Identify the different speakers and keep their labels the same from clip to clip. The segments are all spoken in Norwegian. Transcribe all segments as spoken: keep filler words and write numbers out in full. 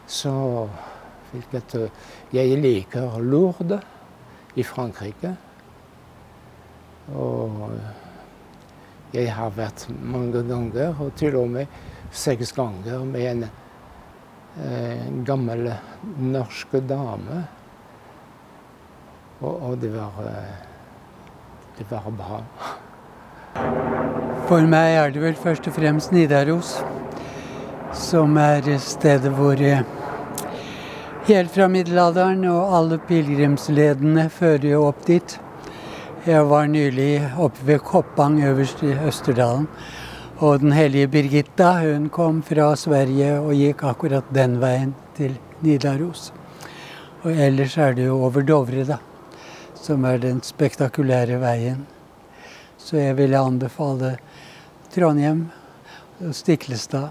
Speaker 1: så fikk jeg til Jeg liker Lourdes i Frankrike. Og jeg har vært mange ganger, og til og med seks ganger med en eh, gammel norsk dame. Og, og det var det var bra.
Speaker 2: For meg er det vel først og fremst Nidaros, som er stedet hvor helt fra middelalderen og alle pilegrimsledene fører jo opp dit. Jeg var nylig oppe ved Koppang øverst i Østerdalen, og den hellige Birgitta, hun kom fra Sverige og gikk akkurat den veien til Nidaros. Og ellers er det jo over Dovre da, som er den spektakulære veien. Så jeg ville anbefale Trondheim og Stiklestad.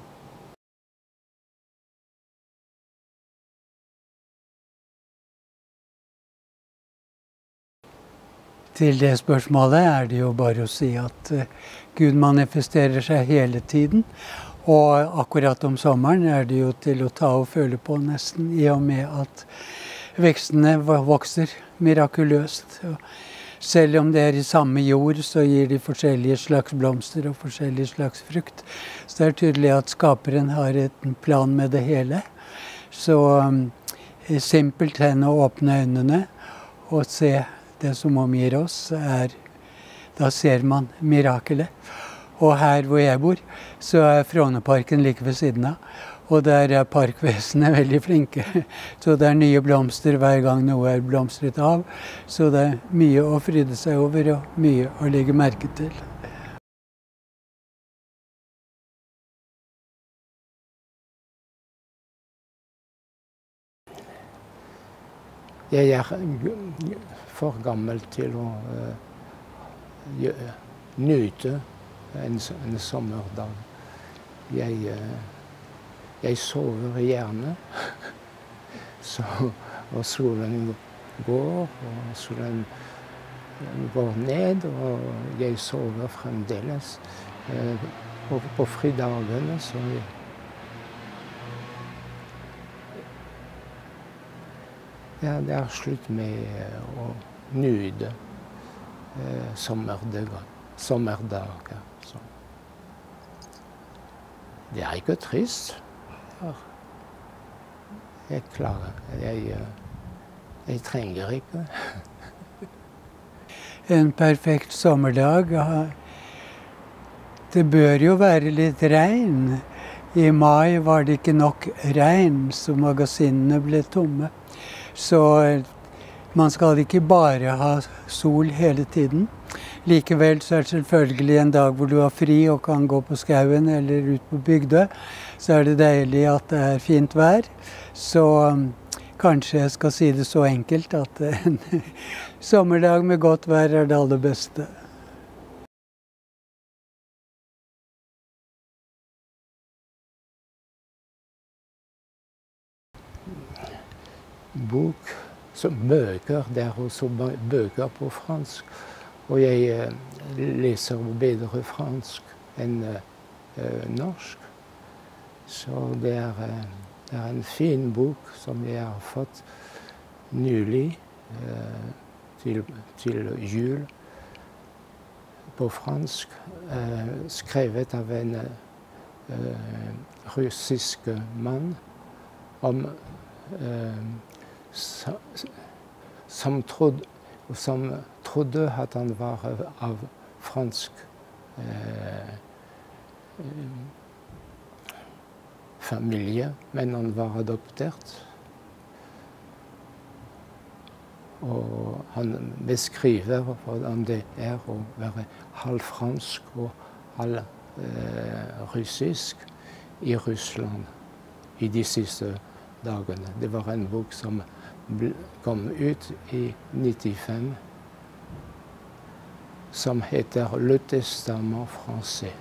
Speaker 2: Til det spørsmålet er det jo bare å si at Gud manifesterer seg hele tiden. Og akkurat om sommeren er det jo til å ta og føle på nesten, i og med at vekstene vokser mirakuløst. Selv om det er i samme jord, så gir de forskjellige slags blomster og forskjellige slags frukt. Så det er tydelig at skaperen har en plan med det hele. Så um, simpelthen å åpne øynene og se det som omgir oss, er, da ser man mirakelet. Og her hvor jeg bor, så er Frognerparken like ved siden av. Og der er parkvesenet veldig flinke. Så det er nye blomster hver gang noe er blomstret av. Så det er mye å fryde seg over og mye å legge merke til.
Speaker 1: Jeg er for gammel til å uh, nyte en, en sommerdag. Jeg... Uh, Jeg sover gjerne, så, og solen går, og solen går ned, og jeg sover fremdeles. Eh, på, på fridagene, så jeg, ja, det er slutt med å nyte eh, sommerdager. sommerdager så. Det er ikke trist. Jeg klarer. Jeg, jeg trenger ikke.
Speaker 2: En perfekt sommerdag. Det bør jo være litt regn. I mai var det ikke nok regn, så magasinene ble tomme. Så man skal ikke bare ha sol hele tiden. Likevel så er det selvfølgelig en dag hvor du har fri og kan gå på skauen eller ut på bygda. Så er det deilig at det er fint vær. Så um, kanskje jeg skal si det så enkelt at en sommerdag med godt vær er det aller beste.
Speaker 1: Bok, så bøker, det er også bøker på fransk. Og jeg eh, leser bedre fransk enn eh, norsk. Så det er, det er en fin bok som jeg har fått nylig eh, til, til jul på fransk. Eh, skrevet av en eh, russisk mann om, eh, som, som trodde som trodde at han var av fransk eh, familie, men han var adoptert. Og han beskriver hvordan det er å være halvfransk og halv eh, russisk i Russland i de siste dagene. Det var en bok som kom ut i nittifem, som heter Le Testament français.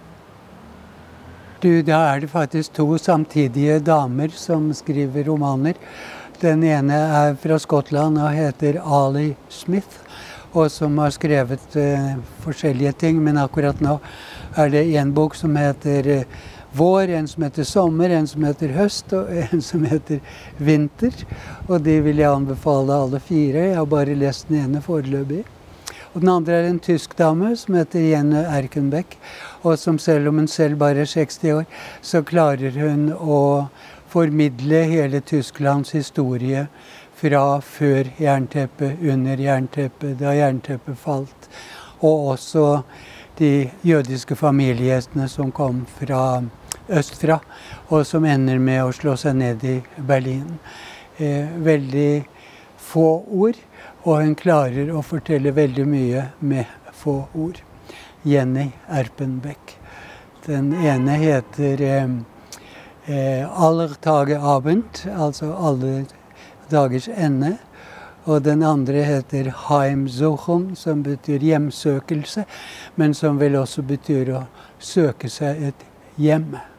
Speaker 2: Du, da er det faktisk to samtidige damer som skriver romaner. Den ene er fra Skottland og heter Ali Smith, og som har skrevet uh, forskjellige ting, men akkurat nå er det en bok som heter uh, vår, en som heter sommer, en som heter høst, og en som heter vinter. Og de vil jeg anbefale alle fire. Jeg har bare lest den ene foreløpig. Og den andre er en tysk dame som heter Jenny Erkenbeck, og som selv om hun selv bare er seksti år, så klarer hun å formidle hele Tysklands historie fra før jernteppet, under jernteppet, da jernteppet falt, og også de jødiske familiegjestene som kom fra østfra, og som ender med å slå seg ned i Berlin. Eh, veldig få ord, og hun klarer å fortelle veldig mye med få ord. Jenny Erpenbeck. Den ene heter eh, eh, Aller Tage Abend, altså alle dagers ende. Og den andre heter Heimsuchung, som betyr hjemsøkelse, men som vel også betyr å søke seg et hjem.